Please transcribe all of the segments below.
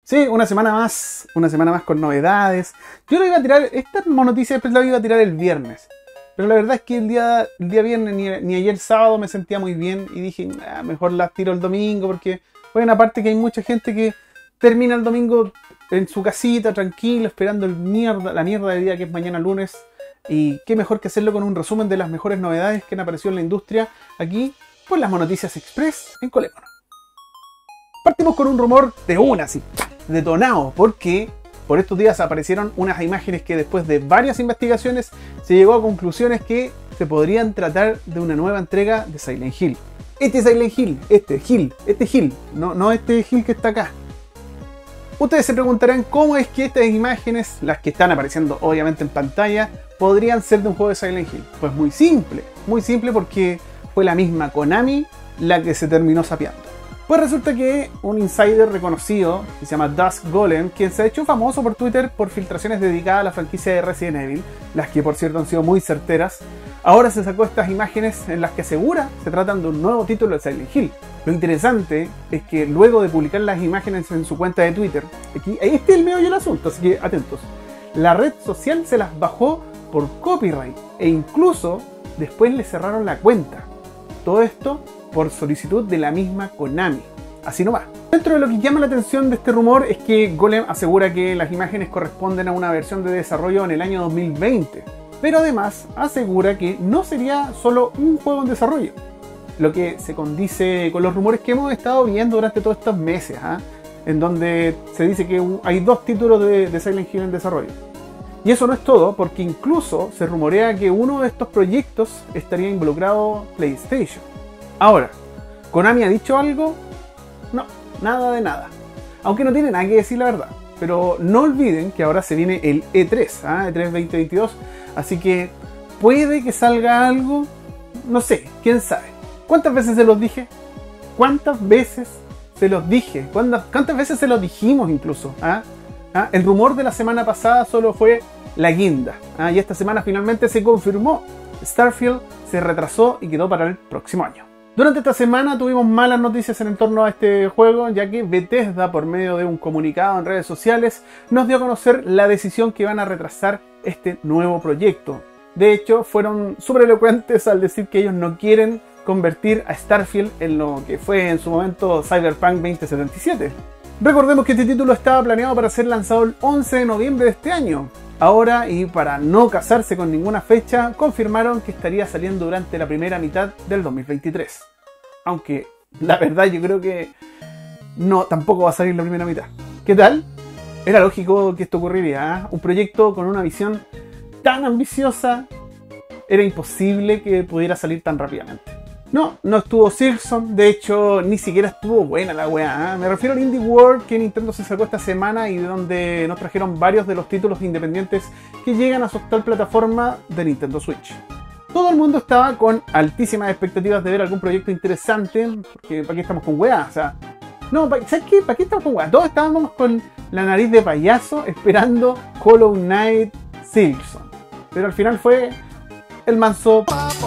Sí, una semana más con novedades. Yo lo iba a tirar, esta noticia la iba a tirar el viernes. Pero la verdad es que el día viernes ni ayer sábado me sentía muy bien y dije, mejor las tiro el domingo porque, bueno, aparte que hay mucha gente que termina el domingo en su casita, tranquilo, esperando la mierda de día que es mañana lunes. Y qué mejor que hacerlo con un resumen de las mejores novedades que han aparecido en la industria aquí por las Monoticias Express en Colemono. Partimos con un rumor de una, así, detonado, porque por estos días aparecieron unas imágenes que después de varias investigaciones se llegó a conclusiones que se podrían tratar de una nueva entrega de Silent Hill. Este Silent Hill, este Hill, no este Hill que está acá. Ustedes se preguntarán cómo es que estas imágenes, las que están apareciendo obviamente en pantalla, podrían ser de un juego de Silent Hill. Pues muy simple porque fue la misma Konami la que se terminó sapeando. Pues resulta que un insider reconocido, que se llama Dusk Golem, quien se ha hecho famoso por Twitter por filtraciones dedicadas a la franquicia de Resident Evil, las que por cierto han sido muy certeras, ahora se sacó estas imágenes en las que asegura se tratan de un nuevo título de Silent Hill. Lo interesante es que luego de publicar las imágenes en su cuenta de Twitter, ahí está el meollo del asunto, así que atentos, la red social se las bajó por copyright e incluso después le cerraron la cuenta. Todo esto por solicitud de la misma Konami. Así nomás. Dentro de lo que llama la atención de este rumor es que Golem asegura que las imágenes corresponden a una versión de desarrollo en el año 2020, pero además asegura que no sería solo un juego en desarrollo, lo que se condice con los rumores que hemos estado viendo durante todos estos meses, en donde se dice que hay 2 títulos de Silent Hill en desarrollo. Y eso no es todo, porque incluso se rumorea que uno de estos proyectos estaría involucrado PlayStation. Ahora, ¿Konami ha dicho algo? No, nada de nada. Aunque no tiene nada que decir la verdad. Pero no olviden que ahora se viene el E3, E3 2022. Así que puede que salga algo, no sé, quién sabe. ¿Cuántas veces se los dije? ¿Cuántas veces se los dije? ¿Cuántas veces se los dijimos incluso? El rumor de la semana pasada solo fue la guinda. Y esta semana finalmente se confirmó. Starfield se retrasó y quedó para el próximo año. Durante esta semana tuvimos malas noticias en torno a este juego, ya que Bethesda, por medio de un comunicado en redes sociales, nos dio a conocer la decisión que van a retrasar este nuevo proyecto. De hecho, fueron súper elocuentes al decir que ellos no quieren convertir a Starfield en lo que fue en su momento Cyberpunk 2077. Recordemos que este título estaba planeado para ser lanzado el 11 de noviembre de este año. Ahora, y para no casarse con ninguna fecha, confirmaron que estaría saliendo durante la primera mitad del 2023. Aunque, la verdad, yo creo que no, tampoco va a salir la primera mitad. ¿Qué tal? Era lógico que esto ocurriría, Un proyecto con una visión tan ambiciosa, era imposible que pudiera salir tan rápidamente. No estuvo Silksong, de hecho ni siquiera estuvo buena la weá. Me refiero al Indie World que Nintendo se sacó esta semana y de donde nos trajeron varios de los títulos independientes que llegan a su actual plataforma de Nintendo Switch. Todo el mundo estaba con altísimas expectativas de ver algún proyecto interesante, porque ¿para qué estamos con weá? O sea, no, ¿sabes qué? ¿Para qué estamos con weá? Todos estábamos con la nariz de payaso esperando Hollow Knight Silksong. Pero al final fue el manso.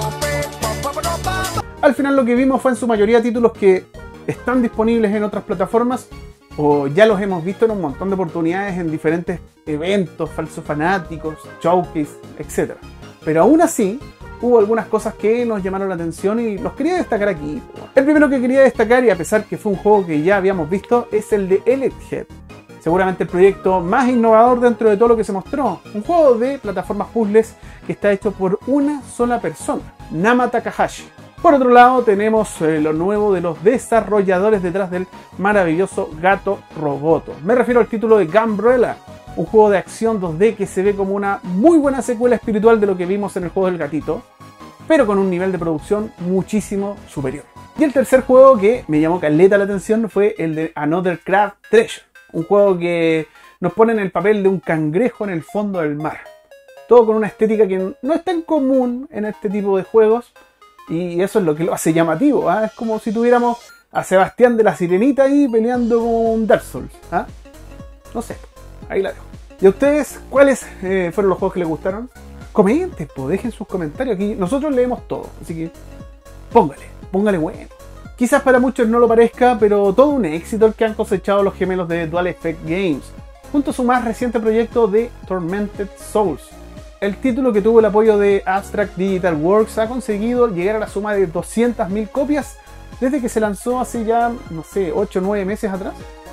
Al final lo que vimos fue en su mayoría títulos que están disponibles en otras plataformas o ya los hemos visto en un montón de oportunidades en diferentes eventos, falsos fanáticos, showcase, etc. Pero aún así, hubo algunas cosas que nos llamaron la atención y los quería destacar aquí. El primero que quería destacar, y a pesar que fue un juego que ya habíamos visto, es el de Elite Head. Seguramente el proyecto más innovador dentro de todo lo que se mostró. Un juego de plataformas puzzles que está hecho por una sola persona, Nama Takahashi. Por otro lado tenemos lo nuevo de los desarrolladores detrás del maravilloso Gato Roboto. Me refiero al título de Gunbrella, un juego de acción 2D que se ve como una muy buena secuela espiritual de lo que vimos en el juego del gatito, pero con un nivel de producción muchísimo superior. Y el tercer juego que me llamó caleta la atención fue el de Another Craft Treasure, un juego que nos pone en el papel de un cangrejo en el fondo del mar. Todo con una estética que no es tan común en este tipo de juegos, y eso es lo que lo hace llamativo. Es como si tuviéramos a Sebastián de la Sirenita ahí peleando con Dark Souls. No sé, ahí la dejo. ¿Y a ustedes cuáles fueron los juegos que les gustaron? Comenten, dejen sus comentarios aquí. Nosotros leemos todo, así que póngale bueno. Quizás para muchos no lo parezca, pero todo un éxito el que han cosechado los gemelos de Dual Effect Games, junto a su más reciente proyecto de Tormented Souls. El título, que tuvo el apoyo de Abstract Digital Works, ha conseguido llegar a la suma de 200.000 copias desde que se lanzó hace ya, no sé, 8 o 9 meses atrás.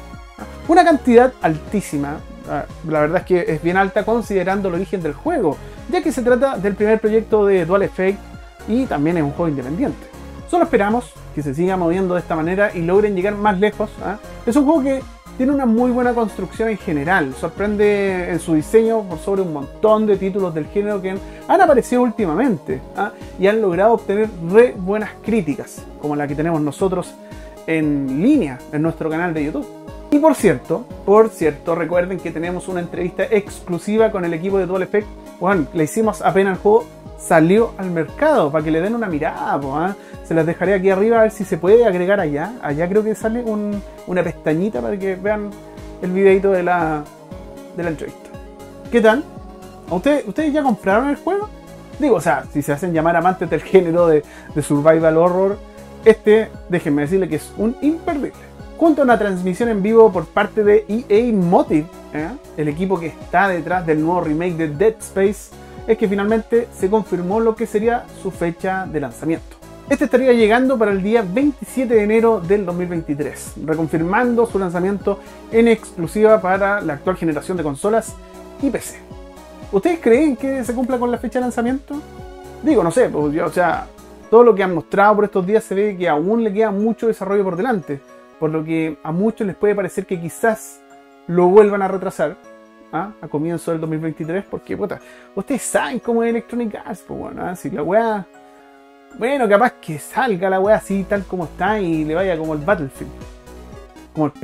Una cantidad altísima, la verdad es que es bien alta considerando el origen del juego, ya que se trata del primer proyecto de Dual Effect y también es un juego independiente. Solo esperamos que se siga moviendo de esta manera y logren llegar más lejos. Es un juego que tiene una muy buena construcción en general, sorprende en su diseño por sobre un montón de títulos del género que han aparecido últimamente y han logrado obtener re buenas críticas, como la que tenemos nosotros en línea en nuestro canal de YouTube. Y por cierto, recuerden que tenemos una entrevista exclusiva con el equipo de Dual Effect. Bueno, la hicimos apenas el juego salió al mercado, para que le den una mirada. Se las dejaré aquí arriba a ver si se puede agregar allá. Allá creo que sale una pestañita para que vean el videito de la entrevista. ¿Qué tal? ¿Ustedes ya compraron el juego? Digo, o sea, si se hacen llamar amantes del género de survival horror, déjenme decirle que es un imperdible. Junto a una transmisión en vivo por parte de EA Motive, el equipo que está detrás del nuevo remake de Dead Space, es que finalmente se confirmó lo que sería su fecha de lanzamiento. Este estaría llegando para el día 27 de enero del 2023, reconfirmando su lanzamiento en exclusiva para la actual generación de consolas y PC. ¿Ustedes creen que se cumpla con la fecha de lanzamiento? Digo, no sé, pues, o sea, todo lo que han mostrado por estos días se ve que aún le queda mucho desarrollo por delante, por lo que a muchos les puede parecer que quizás lo vuelvan a retrasar a comienzo del 2023, porque puta, ustedes saben cómo es Electronic Arts, pues bueno, si la weá, bueno, capaz que salga la weá así tal como está y le vaya como el Battlefield, como el pico.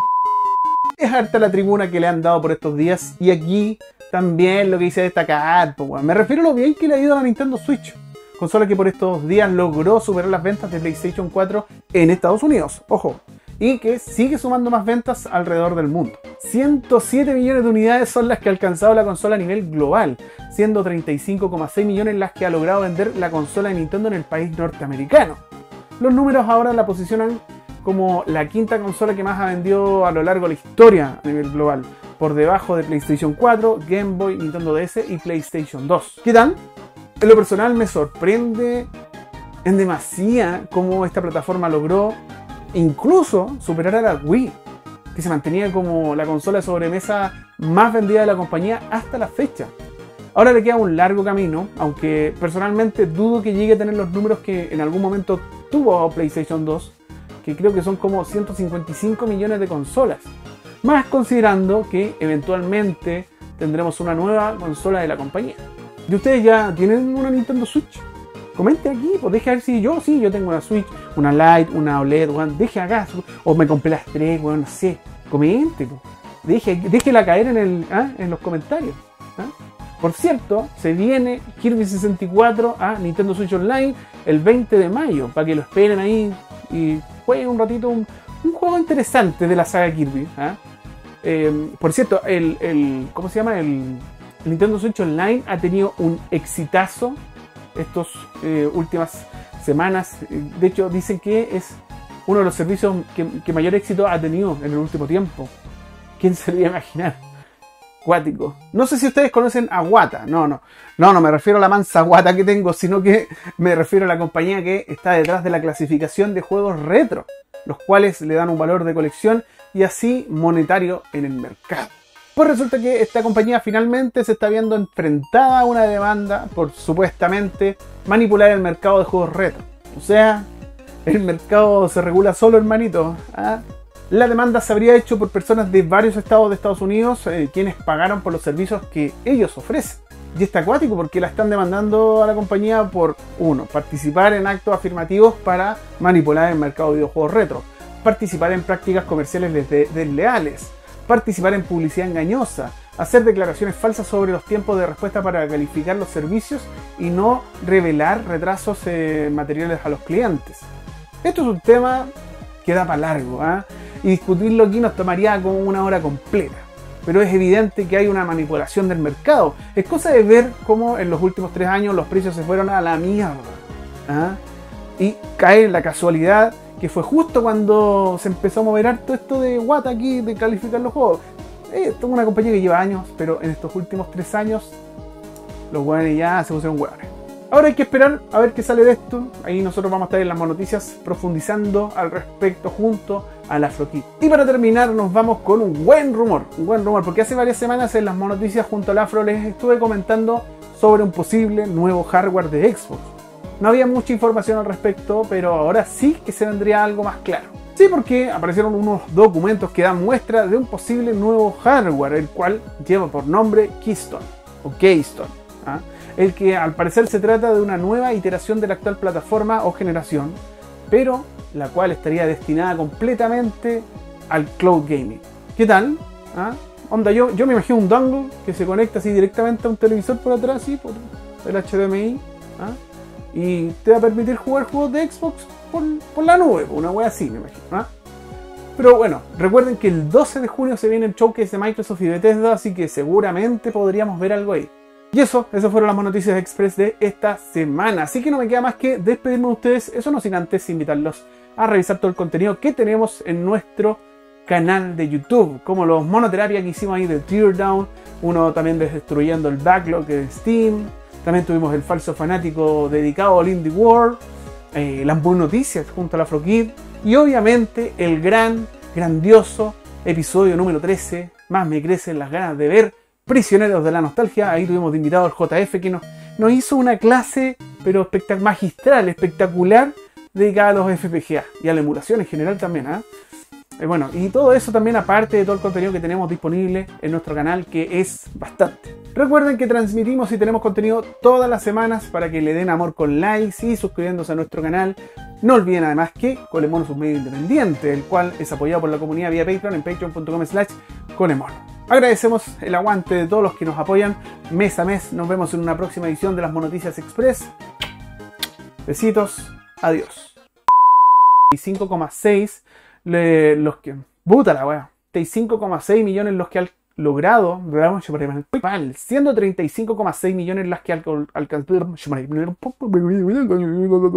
Es harta la tribuna que le han dado por estos días, y aquí también lo que hice destacar, pues bueno, me refiero a lo bien que le ha ido a la Nintendo Switch, consola que por estos días logró superar las ventas de PlayStation 4 en Estados Unidos, ojo, y que sigue sumando más ventas alrededor del mundo. 107 millones de unidades son las que ha alcanzado la consola a nivel global, siendo 35,6 millones las que ha logrado vender la consola de Nintendo en el país norteamericano. Los números ahora la posicionan como la quinta consola que más ha vendido a lo largo de la historia a nivel global, por debajo de PlayStation 4, Game Boy, Nintendo DS y PlayStation 2. ¿Qué tal? En lo personal me sorprende en demasía cómo esta plataforma logró incluso superar a la Wii, que se mantenía como la consola de sobremesa más vendida de la compañía hasta la fecha. Ahora le queda un largo camino, aunque personalmente dudo que llegue a tener los números que en algún momento tuvo PlayStation 2, que creo que son como 155 millones de consolas, más considerando que eventualmente tendremos una nueva consola de la compañía. ¿Y ustedes ya tienen una Nintendo Switch? Comente aquí, pues deje a ver si yo tengo una Switch, una Lite, una OLED, weón, deje acá, o me compré las tres, weón, no sé, comente, pues. Déjela caer en los comentarios. Por cierto, se viene Kirby 64 a Nintendo Switch Online el 20 de mayo, para que lo esperen ahí y jueguen un ratito, un juego interesante de la saga Kirby. Por cierto, ¿cómo se llama? El Nintendo Switch Online ha tenido un exitazo estas últimas semanas. De hecho, dicen que es uno de los servicios que mayor éxito ha tenido en el último tiempo. ¿Quién se lo iba a imaginar? Cuático. No sé si ustedes conocen a Wata. No me refiero a la mansa Wata que tengo, sino que me refiero a la compañía que está detrás de la clasificación de juegos retro, los cuales le dan un valor de colección y así monetario en el mercado. Pues resulta que esta compañía finalmente se está viendo enfrentada a una demanda por supuestamente manipular el mercado de juegos retro. O sea, el mercado se regula solo, hermanito. La demanda se habría hecho por personas de varios estados de Estados Unidos, quienes pagaron por los servicios que ellos ofrecen. Y está acuático porque la están demandando a la compañía por, uno, participar en actos afirmativos para manipular el mercado de videojuegos retro, participar en prácticas comerciales desleales, participar en publicidad engañosa, hacer declaraciones falsas sobre los tiempos de respuesta para calificar los servicios y no revelar retrasos materiales a los clientes. Esto es un tema que da para largo, y discutirlo aquí nos tomaría como una hora completa. Pero es evidente que hay una manipulación del mercado. Es cosa de ver cómo en los últimos 3 años los precios se fueron a la mierda. Y cae en la casualidad que fue justo cuando se empezó a mover harto esto de Wata aquí, de calificar los juegos. Esto es una compañía que lleva años, pero en estos últimos 3 años los hueones ya se pusieron hueones. Ahora hay que esperar a ver qué sale de esto. Ahí nosotros vamos a estar en las noticias profundizando al respecto junto a la Afrokid. Y para terminar nos vamos con un buen rumor, porque hace varias semanas en las noticias junto al Afro les estuve comentando sobre un posible nuevo hardware de Xbox. No había mucha información al respecto, pero ahora sí que se vendría algo más claro. Sí, porque aparecieron unos documentos que dan muestra de un posible nuevo hardware, el cual lleva por nombre Keystone, o Keystone, ¿ah? El que al parecer se trata de una nueva iteración de la actual plataforma o generación, pero la cual estaría destinada completamente al cloud gaming. ¿Qué tal? ¿Ah? Onda, yo me imagino un dongle que se conecta así directamente a un televisor por atrás, así, por el HDMI, ¿ah? Y te va a permitir jugar juegos de Xbox por la nube, una wea así, me imagino, ¿ah? Pero bueno, recuerden que el 12 de junio se viene el showcase de Microsoft y Bethesda, así que seguramente podríamos ver algo ahí. Y esas fueron las noticias express de esta semana. Así que no me queda más que despedirme de ustedes. Eso no sin antes invitarlos a revisar todo el contenido que tenemos en nuestro canal de YouTube. Como los monoterapia que hicimos ahí de Teardown. Uno también destruyendo el backlog de Steam. También tuvimos el falso fanático dedicado al Indie World. Las buenas noticias junto a la Afrokid. Y obviamente el grandioso episodio número 13. Más me crecen las ganas de ver Prisioneros de la Nostalgia. Ahí tuvimos de invitado al JF que nos hizo una clase pero magistral, espectacular, dedicada a los FPGA y a la emulación en general también, bueno, y todo eso también aparte de todo el contenido que tenemos disponible en nuestro canal, que es bastante. Recuerden que transmitimos y tenemos contenido todas las semanas para que le den amor con likes y suscribiéndose a nuestro canal. No olviden además que Colemono es un medio independiente, el cual es apoyado por la comunidad vía Patreon en patreon.com/Colemono. Agradecemos el aguante de todos los que nos apoyan mes a mes. Nos vemos en una próxima edición de las Monoticias Express. Besitos. Adiós. 5,6 los que... Puta la wea. 35,6 millones los que han logrado... Siendo 35,6 millones las que alcanzó...